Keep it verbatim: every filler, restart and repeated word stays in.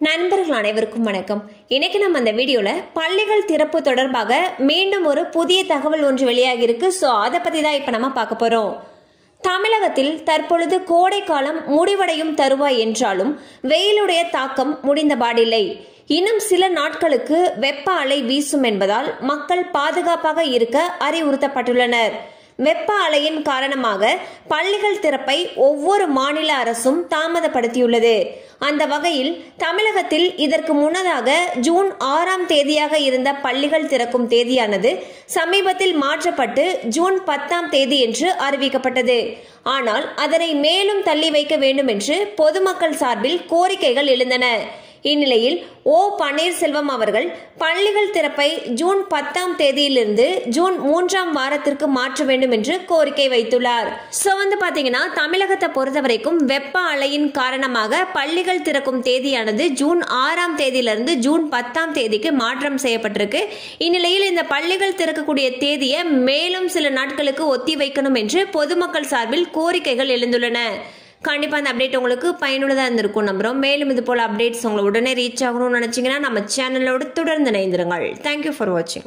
நண்பர்கள் அனைவருக்கும் வணக்கம். இன்னைக்கு நம்ம அந்த வீடியோல பள்ளிகள் திறப்பு தொடர்பாக மீண்டும் ஒரு புதிய தகவல் ஒன்று வெளியாகி இருக்கு. சோ அதை பத்தி தான் இப்ப நம்ம பார்க்க போறோம். தமிழகத்தில் தற்பொழுது கோடை காலம் முடிவடையும் தருவாய் என்றாலும் வெயிலுடைய தாக்கம் முடிந்தபாடில்லை. இன்னும் சில நாட்களுக்கு வெப்ப அலை வீசும் என்பதால் மக்கள் பாதுகாப்பாக இருக்க அறிவுறுத்தப்பட்டுள்ளனர். வெப்ப அலையின் காரணமாக பள்ளிகள் திறப்பை ஒவ்வொரு மாநில அரசும் தாமதப்படுத்தியுள்ளது. அந்த வகையில் தமிழகத்தில் இதற்கு முன்னதாக ஜூன் ஆறாம் தேதியாக இருந்த பள்ளிகள் திறக்கும் தேதியானது சமீபத்தில் மாற்றப்பட்டு ஜூன் பத்தாம் தேதி என்று அறிவிக்கப்பட்டது. ஆனால் அதனை மேலும் தள்ளி வைக்க வேண்டும் என்று பொதுமக்கள் சார்பில் கோரிக்கைகள் எழுந்தன. இந்நிலையில் ஓ பன்னீர்செல்வம் அவர்கள் பள்ளிகள் திறப்பை ஜூன் பத்தாம் தேதியிலிருந்து ஜூன் மூன்றாம் வாரத்திற்கு மாற்ற வேண்டும் என்று கோரிக்கை வைத்துள்ளார். சோ வந்து பாத்தீங்கன்னா தமிழகத்தை பொறுத்த வரைக்கும் வெப்ப அலையின் காரணமாக பள்ளிகள் திறக்கும் தேதியானது ஜூன் ஆறாம் தேதியிலிருந்து ஜூன் பத்தாம் தேதிக்கு மாற்றம் செய்யப்பட்டிருக்கு. இந்நிலையில் இந்த பள்ளிகள் திறக்கக்கூடிய தேதியை மேலும் சில நாட்களுக்கு ஒத்தி வைக்கணும் என்று பொதுமக்கள் சார்பில் கோரிக்கைகள் எழுந்துள்ளன. கண்டிப்பா அந்த அப்டேட் உங்களுக்கு பயனுள்ளதா இருந்திருக்கும் நம்புறோம். மேலும் இது போல அப்டேட்ஸ் உங்களை உடனே ரீச் ஆகணும்னு நினைச்சீங்கன்னா நம்ம சேனலோடு தொடர்ந்து இணைந்திருங்கள். தேங்க்யூ ஃபார் வாட்சிங்.